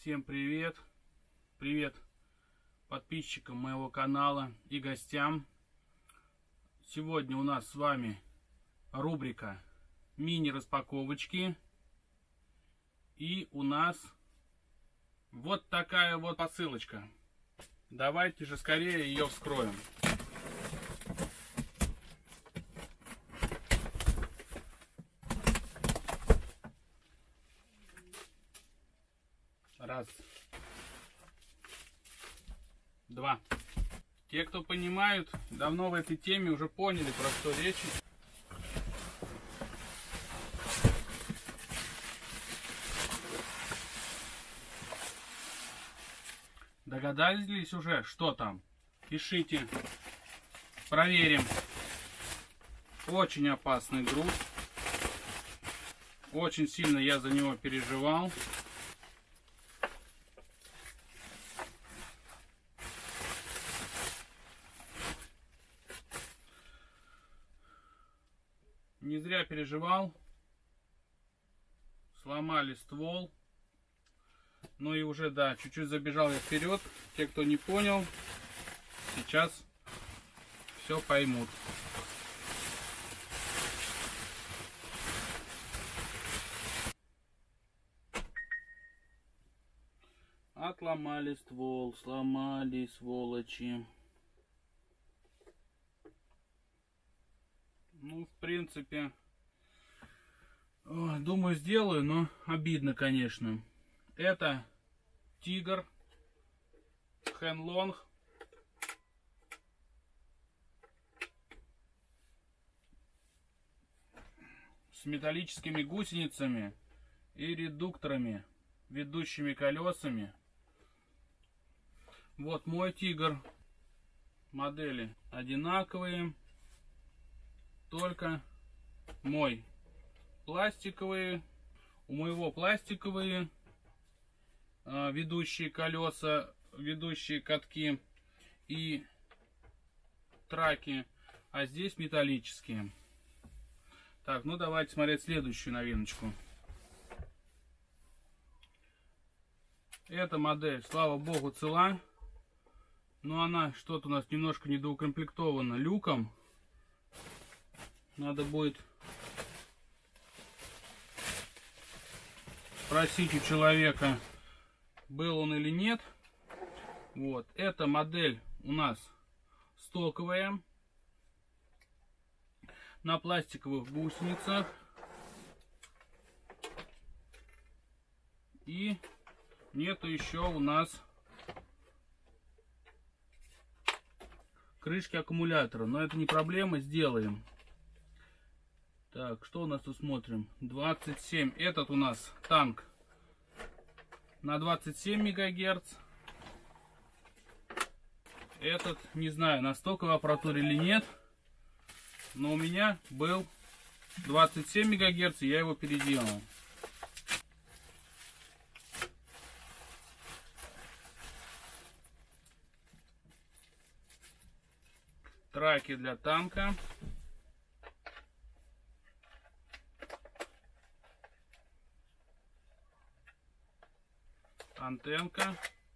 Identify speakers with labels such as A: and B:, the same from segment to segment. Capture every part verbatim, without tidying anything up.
A: Всем привет! Привет подписчикам моего канала и гостям. Сегодня у нас с вами рубрика мини-распаковочки. И у нас вот такая вот посылочка. Давайте же скорее ее вскроем. Раз. Два. Те, кто понимают, давно в этой теме уже поняли, про что речь. Догадались уже, что там? Пишите. Проверим. Очень опасный груз. Очень сильно я за него переживал. Не зря переживал. Сломали ствол. Ну и уже, да, чуть-чуть забежал я вперед. Те, кто не понял, сейчас все поймут. Отломали ствол, сломали, сволочи. Ну, в принципе, думаю, сделаю, но обидно, конечно. Это Тигр Хэнлонг. С металлическими гусеницами и редукторами, ведущими колесами. Вот мой Тигр. Модели одинаковые. Только мой пластиковые. У моего пластиковые э, ведущие колеса, ведущие катки и траки, а здесь металлические. Так, ну давайте смотреть следующую новиночку. Эта модель, слава богу, цела, но она что-то у нас немножко недоукомплектована люком. Надо будет спросить у человека, был он или нет. Вот. Эта модель у нас стоковая. На пластиковых гусеницах. И нету еще у нас крышки аккумулятора. Но это не проблема, сделаем. Так, что у нас тут смотрим? двадцать семь. Этот у нас танк на двадцать семь мегагерц. Этот, не знаю, на стоковой аппаратуре или нет. Но у меня был двадцать семь мегагерц, и я его переделал. Траки для танка. Антенка.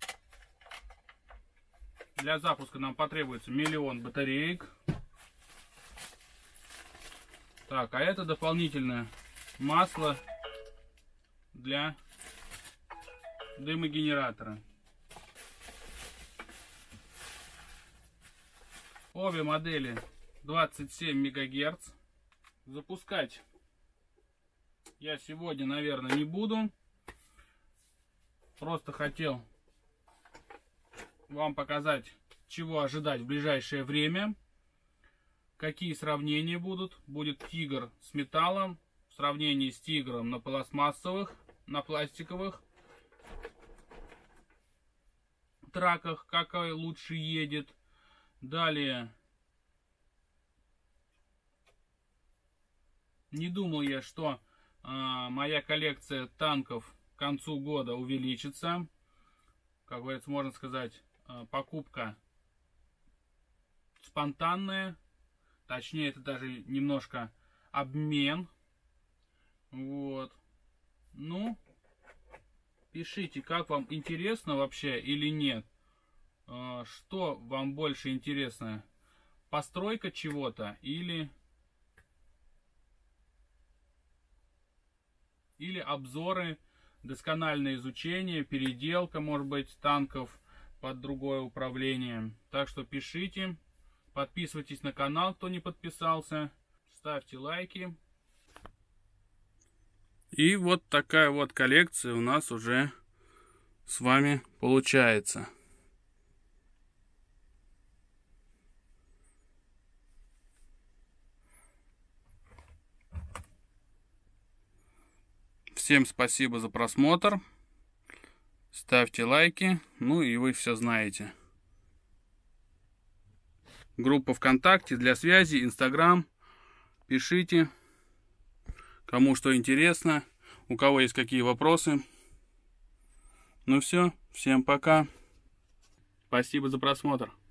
A: Для запуска нам потребуется миллион батареек. Так, а это дополнительное масло для дымогенератора. Обе модели двадцать семь мегагерц. Запускать я сегодня, наверное, не буду. Просто хотел вам показать, чего ожидать в ближайшее время. Какие сравнения будут. Будет Тигр с металлом в сравнении с Тигром на пластмассовых, на пластиковых траках. Какой лучше едет. Далее. Не думал я, что а, моя коллекция танков к концу года увеличится. Как говорится, можно сказать, покупка спонтанная. Точнее, это даже немножко обмен. Вот. Ну, Пишите, как вам интересно вообще или нет. Что вам больше интересно? Постройка чего-то или... Или обзоры, доскональное изучение, переделка, может быть, танков под другое управление. Так что пишите, подписывайтесь на канал, кто не подписался, ставьте лайки. И вот такая вот коллекция у нас уже с вами получается. Всем спасибо за просмотр. Ставьте лайки. Ну и вы все знаете. Группа ВКонтакте для связи, Инстаграм. Пишите, кому что интересно, у кого есть какие вопросы. Ну все, всем пока. Спасибо за просмотр.